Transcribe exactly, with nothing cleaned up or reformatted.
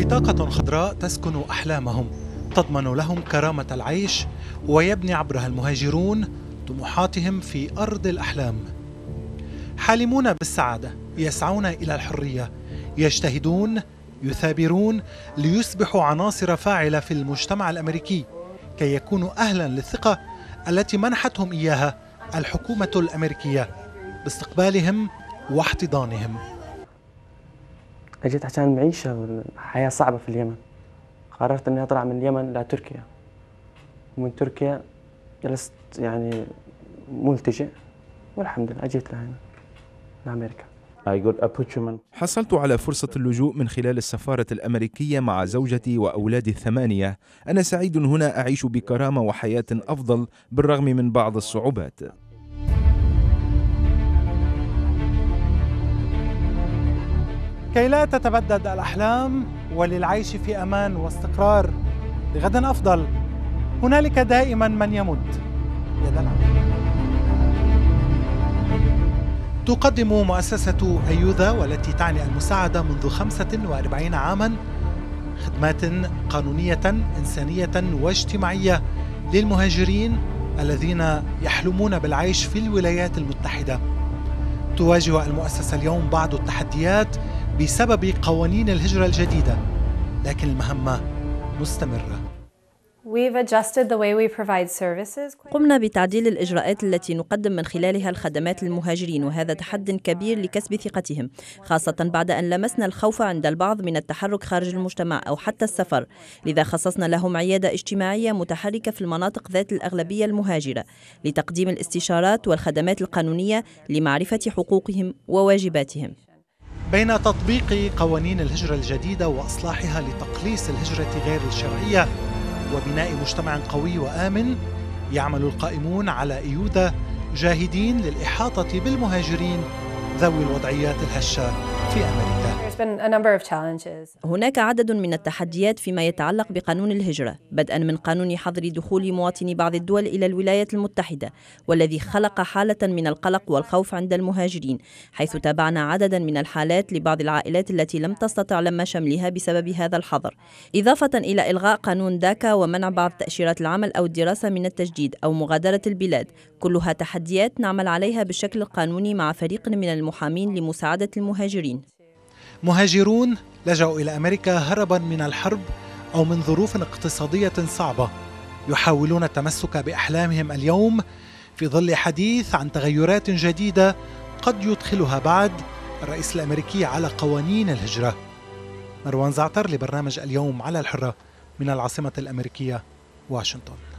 بطاقة خضراء تسكن أحلامهم، تضمن لهم كرامة العيش، ويبني عبرها المهاجرون طموحاتهم في أرض الأحلام. حالمون بالسعادة، يسعون إلى الحرية، يجتهدون، يثابرون ليصبحوا عناصر فاعلة في المجتمع الأمريكي كي يكونوا أهلاً للثقة التي منحتهم إياها الحكومة الأمريكية باستقبالهم واحتضانهم. أجيت عشان معيشة والحياة صعبة في اليمن. قررت أني أطلع من اليمن لتركيا، ومن تركيا جلست يعني ملتجئ، والحمد لله أجيت لهنا لأمريكا. حصلت على فرصة اللجوء من خلال السفارة الأمريكية مع زوجتي وأولادي الثمانية. أنا سعيد هنا، أعيش بكرامة وحياة أفضل بالرغم من بعض الصعوبات. كي لا تتبدد الأحلام وللعيش في أمان واستقرار لغد أفضل، هنالك دائما من يمد يد العون. تقدم مؤسسة أيوذا، والتي تعني المساعدة منذ خمسة وأربعين عاما، خدمات قانونية إنسانية واجتماعية للمهاجرين الذين يحلمون بالعيش في الولايات المتحدة. تواجه المؤسسة اليوم بعض التحديات بسبب قوانين الهجرة الجديدة، لكن المهمة مستمرة. قمنا بتعديل الإجراءات التي نقدم من خلالها الخدمات للمهاجرين، وهذا تحد كبير لكسب ثقتهم، خاصة بعد أن لمسنا الخوف عند البعض من التحرك خارج المجتمع أو حتى السفر. لذا خصصنا لهم عيادة اجتماعية متحركة في المناطق ذات الأغلبية المهاجرة لتقديم الاستشارات والخدمات القانونية لمعرفة حقوقهم وواجباتهم. بين تطبيق قوانين الهجرة الجديدة وإصلاحها لتقليص الهجرة غير الشرعية وبناء مجتمع قوي وآمن، يعمل القائمون على أيوذا جاهدين للإحاطة بالمهاجرين ذوي الوضعيات الهشة في أمريكا. هناك عدد من التحديات فيما يتعلق بقانون الهجرة، بدءا من قانون حظر دخول مواطني بعض الدول إلى الولايات المتحدة، والذي خلق حالة من القلق والخوف عند المهاجرين، حيث تابعنا عددا من الحالات لبعض العائلات التي لم تستطع لم شملها بسبب هذا الحظر، إضافة إلى إلغاء قانون داكا ومنع بعض تأشيرات العمل أو الدراسة من التجديد أو مغادرة البلاد. كلها تحديات نعمل عليها بالشكل القانوني مع فريق من المحامين لمساعدة المهاجرين. مهاجرون لجأوا إلى أمريكا هربا من الحرب أو من ظروف اقتصادية صعبة، يحاولون التمسك بأحلامهم اليوم في ظل حديث عن تغيرات جديدة قد يدخلها بعد الرئيس الأمريكي على قوانين الهجرة. مروان زعتر لبرنامج اليوم على الحرة من العاصمة الأمريكية واشنطن.